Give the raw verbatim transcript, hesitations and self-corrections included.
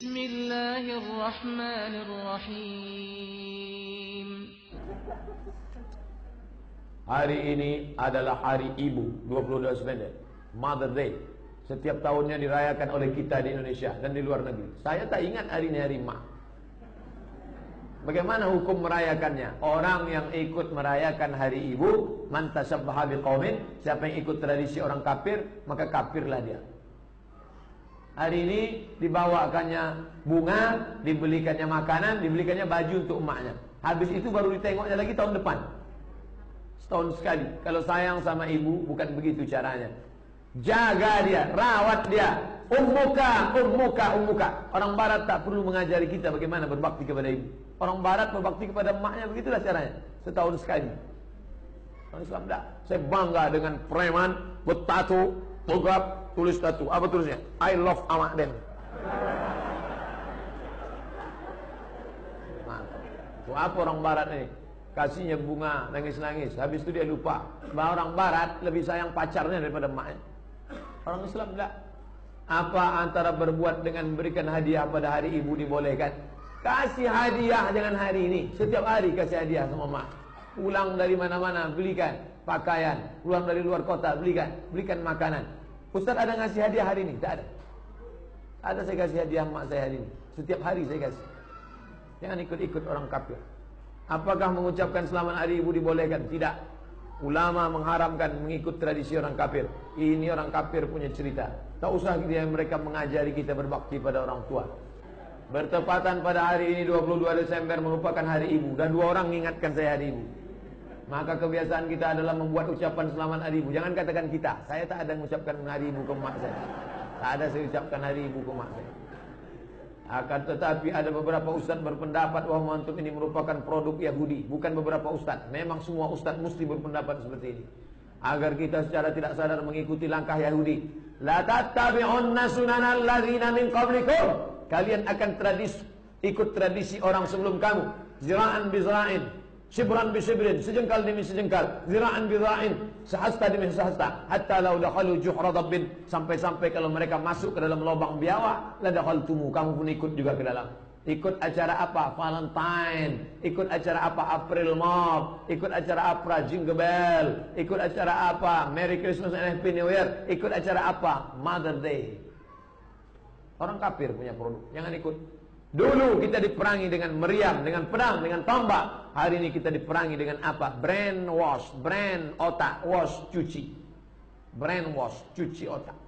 Bismillahirrahmanirrahim. Hari ini adalah hari ibu, dua puluh dua September, Mother Day. Setiap tahunnya dirayakan oleh kita di Indonesia dan di luar negeri. Saya tak ingat hari ini hari mak. Bagaimana hukum merayakannya? Orang yang ikut merayakan hari ibu, man tashabbaha biqaumin, siapa yang ikut tradisi orang kafir, maka kafirlah dia. Hari ini dibawakannya bunga, dibelikannya makanan, dibelikannya baju untuk emaknya. Habis itu baru ditengoknya lagi tahun depan. Setahun sekali. Kalau sayang sama ibu, bukan begitu caranya. Jaga dia, rawat dia. Ummuka, ummuka, ummuka. Orang barat tak perlu mengajari kita bagaimana berbakti kepada ibu. Orang barat berbakti kepada emaknya, begitulah caranya. Setahun sekali. Orang Islam tak. Saya bangga dengan preman, bertato, togap, tulis tato. Apa tulisnya? I love amak den. Nah, apa orang barat ini? Kasihnya bunga, nangis-nangis. Habis itu dia lupa bahwa orang barat lebih sayang pacarnya daripada emaknya. Orang Islam enggak. Apa antara berbuat dengan memberikan hadiah pada hari ibu dibolehkan? Kasih hadiah jangan hari ini. Setiap hari kasih hadiah sama mak. Pulang dari mana-mana belikan pakaian. Pulang dari luar kota belikan, belikan makanan. Ustaz ada ngasih hadiah hari ini? Tak ada. Ada saya kasih hadiah mak saya hari ini. Setiap hari saya kasih. Jangan ikut-ikut orang kafir. Apakah mengucapkan selamat hari ibu dibolehkan? Tidak. Ulama mengharamkan mengikut tradisi orang kafir. Ini orang kafir punya cerita. Tak usah dia mereka mengajari kita berbakti pada orang tua. Bertepatan pada hari ini dua puluh dua Desember merupakan hari ibu. Dan dua orang mengingatkan saya hari ibu. Maka kebiasaan kita adalah membuat ucapan selamat hari ibu. Jangan katakan kita. Saya tak ada mengucapkan hari ibu ke mak saya. Tak ada saya ucapkan hari ibu ke mak saya. Akan tetapi ada beberapa ustaz berpendapat bahwa mantuk ini merupakan produk Yahudi. Bukan beberapa ustaz. Memang semua ustaz mesti berpendapat seperti ini. Agar kita secara tidak sadar mengikuti langkah Yahudi. La tattabi'unna sunanal ladzina min qablikum. Kalian akan tradisi, ikut tradisi orang sebelum kamu. Zira'an bizra'in, shibran bishibrin, sejengkal demi sejengkal. Zira'an bizra'in, sehasta demi sehasta. Hatta law dakhalu juhra dabbin, sampai-sampai kalau mereka masuk ke dalam lubang biawak, la dakhaltumu, kamu pun ikut juga ke dalam. Ikut acara apa? Valentine. Ikut acara apa? April Mop. Ikut acara apa? Jingle Bell. Ikut acara apa? Merry Christmas and Happy New Year. Ikut acara apa? Mother Day. Orang kafir punya produk. Jangan ikut. Dulu kita diperangi dengan meriam, dengan pedang, dengan tombak. Hari ini kita diperangi dengan apa? Brain wash. Brain otak. Wash, cuci. Brain wash, cuci otak.